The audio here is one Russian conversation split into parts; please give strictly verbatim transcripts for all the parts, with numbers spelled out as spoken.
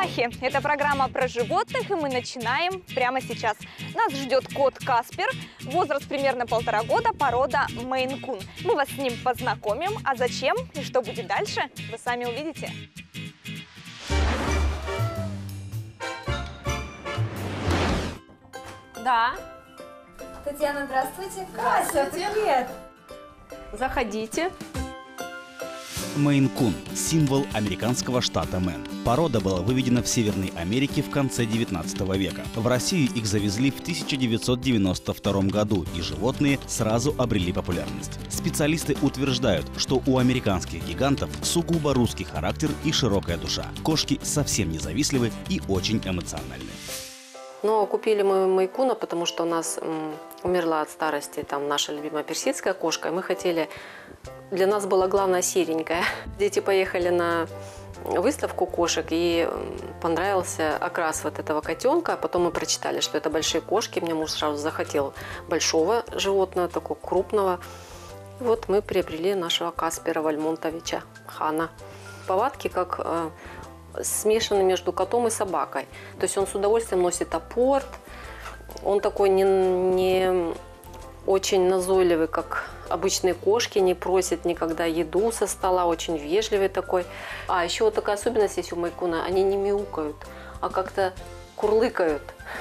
Махи! Это программа про животных, и мы начинаем прямо сейчас. Нас ждет кот Каспер, возраст примерно полтора года, порода Мейн-кун. Мы вас с ним познакомим, а зачем и что будет дальше, вы сами увидите. Да. Татьяна, здравствуйте. Кася, привет. Заходите. Мейн-кун – символ американского штата Мэн. Порода была выведена в Северной Америке в конце девятнадцатого века. В Россию их завезли в тысяча девятьсот девяносто втором году, и животные сразу обрели популярность. Специалисты утверждают, что у американских гигантов сугубо русский характер и широкая душа. Кошки совсем независливы и очень эмоциональны. Но купили мы Мейн-куна, потому что у нас м, умерла от старости там наша любимая персидская кошка, и мы хотели... Для нас была главная серенькая. Дети поехали на выставку кошек, и понравился окрас вот этого котенка. Потом мы прочитали, что это большие кошки. Мне муж сразу захотел большого животного, такого крупного. И вот мы приобрели нашего Каспера Вальмонтовича Хана. Повадки как э, смешаны между котом и собакой. То есть он с удовольствием носит апорт. Он такой не... не очень назойливый, как обычные кошки, не просит никогда еду со стола, очень вежливый такой. А еще вот такая особенность есть у Мейн-куна, они не мяукают, а как-то курлыкают.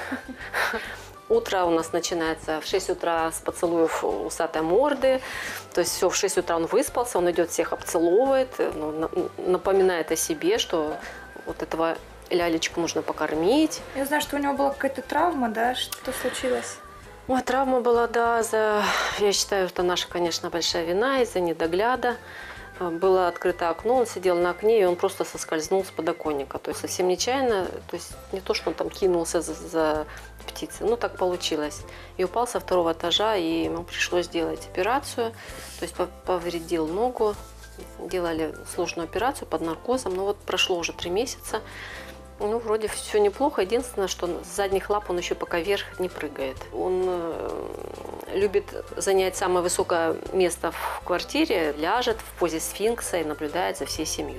Утро у нас начинается в шесть утра с поцелуев усатой морды, то есть все, в шесть утра он выспался, он идет всех обцеловывает, ну, напоминает о себе, что вот этого лялечку нужно покормить. Я знаю, что у него была какая-то травма, да? Что случилось? Ой, травма была, да, за, я считаю, это наша, конечно, большая вина из-за недогляда. Было открыто окно, он сидел на окне, и он просто соскользнул с подоконника. То есть совсем нечаянно, то есть не то, что он там кинулся за, за птицей, ну так получилось. И упал со второго этажа, и ему пришлось сделать операцию. То есть повредил ногу, делали сложную операцию под наркозом. Но вот прошло уже три месяца. Ну, вроде все неплохо. Единственное, что с задних лап он еще пока вверх не прыгает. Он э, любит занять самое высокое место в квартире, ляжет в позе сфинкса и наблюдает за всей семьей.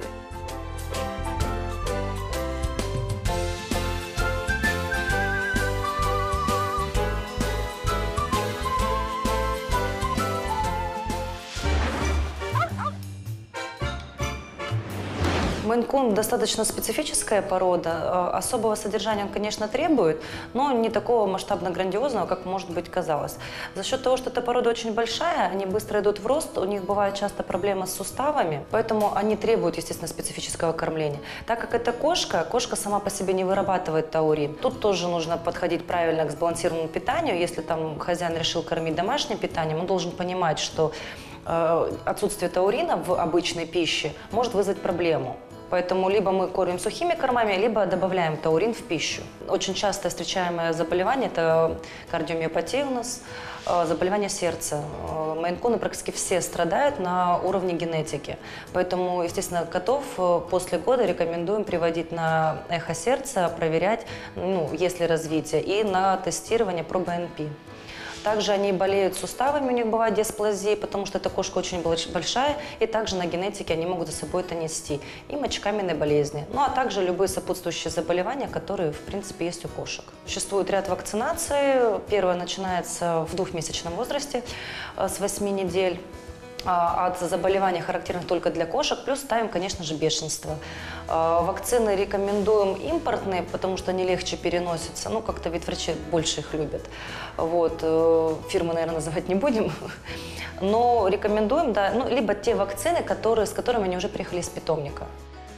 Мейн-кун достаточно специфическая порода. Особого содержания он, конечно, требует, но не такого масштабно-грандиозного, как, может быть, казалось. За счет того, что эта порода очень большая, они быстро идут в рост, у них бывают часто проблемы с суставами, поэтому они требуют, естественно, специфического кормления. Так как это кошка, кошка сама по себе не вырабатывает таурин. Тут тоже нужно подходить правильно к сбалансированному питанию. Если там хозяин решил кормить домашним питанием, он должен понимать, что э, отсутствие таурина в обычной пище может вызвать проблему. Поэтому либо мы кормим сухими кормами, либо добавляем таурин в пищу. Очень часто встречаемое заболевание – это кардиомиопатия у нас, заболевание сердца. Мейн-куны практически все страдают на уровне генетики. Поэтому, естественно, котов после года рекомендуем приводить на эхо сердца, проверять, ну, есть ли развитие, и на тестирование про бэ эн пэ. Также они болеют суставами, у них бывает дисплазия, потому что эта кошка очень большая, и также на генетике они могут за собой это нести. И мочекаменные болезни. Ну а также любые сопутствующие заболевания, которые, в принципе, есть у кошек. Существует ряд вакцинаций. Первая начинается в двухмесячном возрасте, с восьми недель. От заболеваний, характерных только для кошек, плюс ставим, конечно же, бешенство. Вакцины рекомендуем импортные, потому что они легче переносятся. Ну, как-то ведь врачи больше их любят. Вот. Фирмы, наверное, называть не будем. Но рекомендуем, да, ну, либо те вакцины, которые, с которыми они уже приехали из питомника.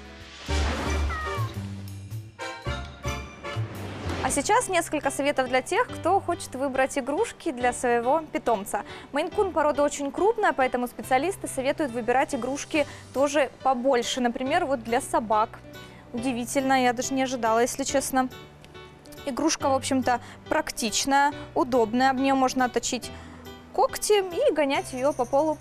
А сейчас несколько советов для тех, кто хочет выбрать игрушки для своего питомца. Мейн-кун порода очень крупная, поэтому специалисты советуют выбирать игрушки тоже побольше. Например, вот для собак. Удивительно, я даже не ожидала, если честно. Игрушка, в общем-то, практичная, удобная. Об нее можно отточить когти и гонять ее по полу.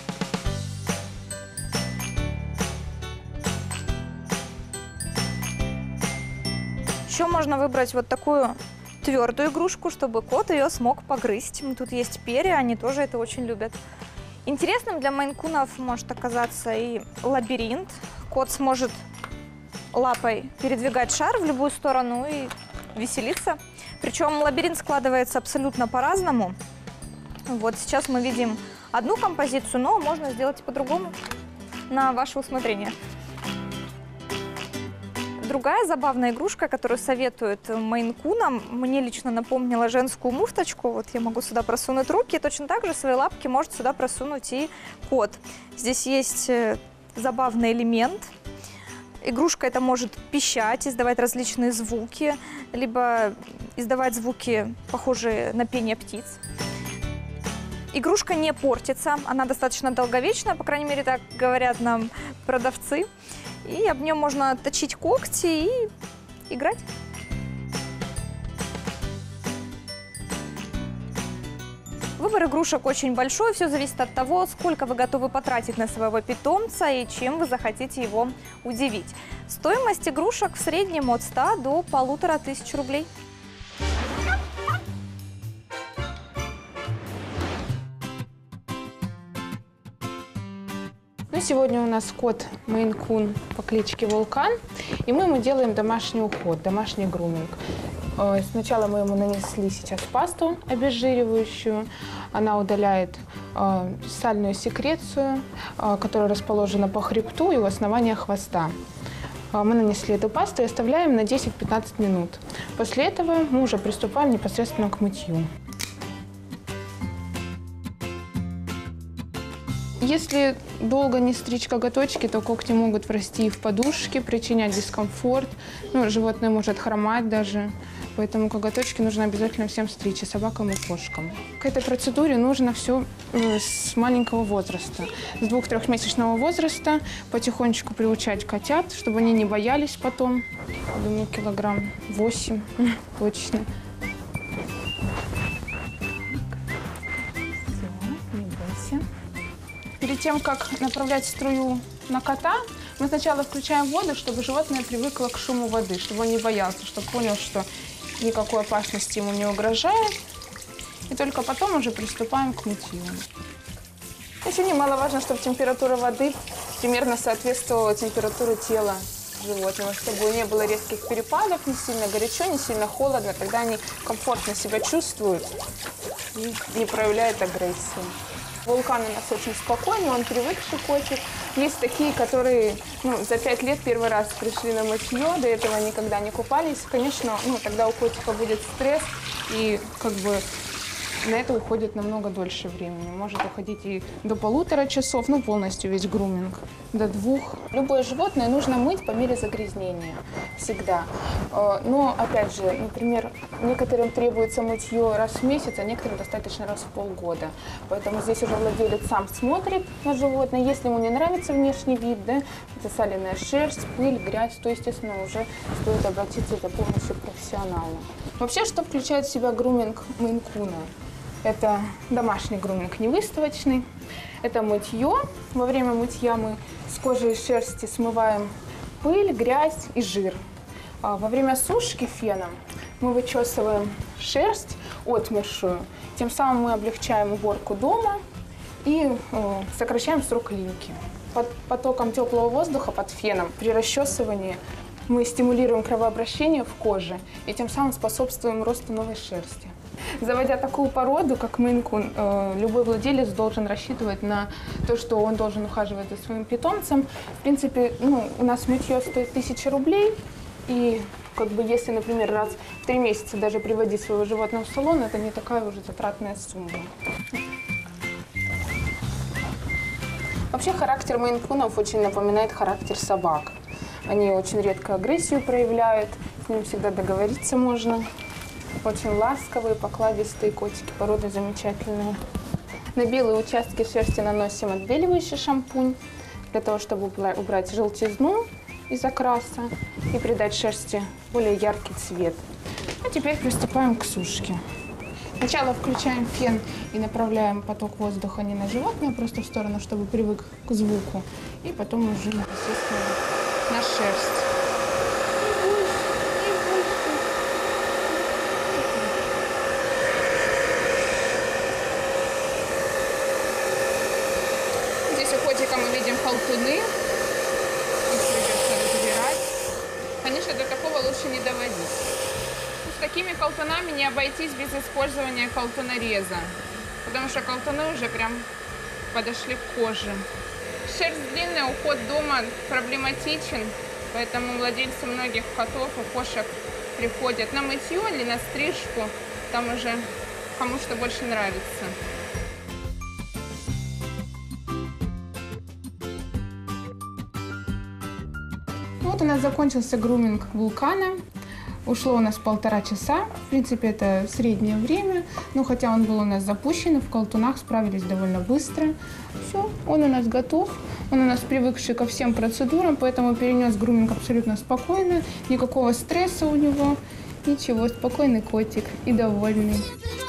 Еще можно выбрать вот такую твердую игрушку, чтобы кот ее смог погрызть. Тут есть перья, они тоже это очень любят. Интересным для мейн-кунов может оказаться и лабиринт. Кот сможет лапой передвигать шар в любую сторону и веселиться. Причем лабиринт складывается абсолютно по-разному. Вот сейчас мы видим одну композицию, но можно сделать и по-другому, на ваше усмотрение. Другая забавная игрушка, которую советуют мейн-кунам, мне лично напомнила женскую муфточку. Вот я могу сюда просунуть руки, и точно так же свои лапки может сюда просунуть и кот. Здесь есть забавный элемент. Игрушка эта может пищать, издавать различные звуки, либо издавать звуки, похожие на пение птиц. Игрушка не портится, она достаточно долговечная, по крайней мере, так говорят нам продавцы. И об нем можно точить когти и играть. Выбор игрушек очень большой, все зависит от того, сколько вы готовы потратить на своего питомца и чем вы захотите его удивить. Стоимость игрушек в среднем от ста до полутора тысяч рублей. Ну, сегодня у нас кот мейн-кун по кличке Вулкан, и мы ему делаем домашний уход, домашний груминг. Сначала мы ему нанесли сейчас пасту обезжиривающую. Она удаляет э, сальную секрецию, э, которая расположена по хребту и у основания хвоста. Э, мы нанесли эту пасту и оставляем на десять-пятнадцать минут. После этого мы уже приступаем непосредственно к мытью. Если долго не стричь коготочки, то когти могут врасти в подушки, причинять дискомфорт. Ну, животное может хромать даже. Поэтому коготочки нужно обязательно всем стричь, и собакам, и кошкам. К этой процедуре нужно все с маленького возраста. С двух-трехмесячного возраста потихонечку приучать котят, чтобы они не боялись потом. Думаю, килограмм восемь точно. Перед тем, как направлять струю на кота, мы сначала включаем воду, чтобы животное привыкло к шуму воды, чтобы он не боялся, чтобы понял, что никакой опасности ему не угрожает. И только потом уже приступаем к мытью. Еще немаловажно, чтобы температура воды примерно соответствовала температуре тела животного, чтобы не было резких перепадов, не сильно горячо, не сильно холодно. Тогда они комфортно себя чувствуют и не проявляют агрессии. Вулкан у нас очень спокойный, он привыкший котик. Есть такие, которые ну, за пять лет первый раз пришли на мытье, до этого никогда не купались. Конечно, ну, тогда у котика будет стресс, и как бы на это уходит намного дольше времени. Может уходить и до полутора часов, ну полностью весь груминг, до двух. Любое животное нужно мыть по мере загрязнения, всегда. Но, опять же, например, некоторым требуется мытье раз в месяц, а некоторым достаточно раз в полгода. Поэтому здесь уже владелец сам смотрит на животное. Если ему не нравится внешний вид, да, засаленная шерсть, пыль, грязь, то, естественно, уже стоит обратиться за помощью к профессионалу. Вообще, что включает в себя груминг мейн-куна? Это домашний груминг, не выставочный. Это мытье. Во время мытья мы с кожи и шерсти смываем пыль, грязь и жир. А во время сушки феном мы вычесываем шерсть отмершую. Тем самым мы облегчаем уборку дома и э, сокращаем срок линьки. Под потоком теплого воздуха, под феном, при расчесывании мы стимулируем кровообращение в коже и тем самым способствуем росту новой шерсти. Заводя такую породу, как мейн-кун, любой владелец должен рассчитывать на то, что он должен ухаживать за своим питомцем. В принципе, ну, у нас мытье стоит тысяча рублей, и как бы, если, например, раз в три месяца даже приводить своего животного в салон, это не такая уже затратная сумма. Вообще характер мейн-кунов очень напоминает характер собак. Они очень редко агрессию проявляют, с ними всегда договориться можно. Очень ласковые, покладистые котики, порода замечательная. На белые участки шерсти наносим отбеливающий шампунь, для того, чтобы убрать желтизну из окраса и придать шерсти более яркий цвет. А теперь приступаем к сушке. Сначала включаем фен и направляем поток воздуха не на животное, а просто в сторону, чтобы привык к звуку. И потом уже непосредственно на шерсть. Здесь у котика мы видим колтуны. Их придется разбирать. лучше не доводить. С такими колтунами не обойтись без использования колтунореза, потому что колтуны уже прям подошли к коже. Шерсть длинная, уход дома проблематичен, поэтому владельцы многих котов и кошек приходят на мытье или на стрижку, там уже кому что больше нравится. Вот у нас закончился груминг Вулкана. Ушло у нас полтора часа. В принципе, это среднее время. Но хотя он был у нас запущен, в колтунах справились довольно быстро. Все, он у нас готов. Он у нас привыкший ко всем процедурам, поэтому перенес груминг абсолютно спокойно. Никакого стресса у него. Ничего, спокойный котик и довольный.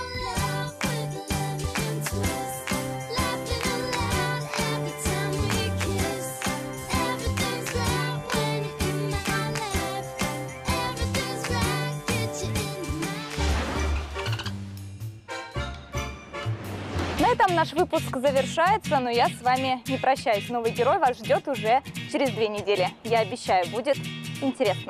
На этом наш выпуск завершается, но я с вами не прощаюсь. Новый герой вас ждет уже через две недели. Я обещаю, будет интересно.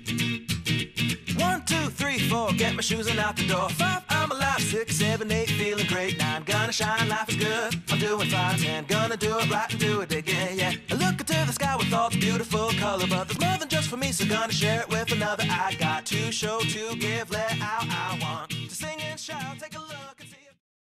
One, two, three, four, get my shoes and out the door. Five, I'm alive. Six, seven, eight, feeling great. Nine, gonna shine, life is good. I'm doing fine. Ten, gonna do it right and do it again, yeah. I look into the sky with all the beautiful color, but there's more than just for me, so gonna share it with another. I got to show, to give, let out. I want to sing and shout, take a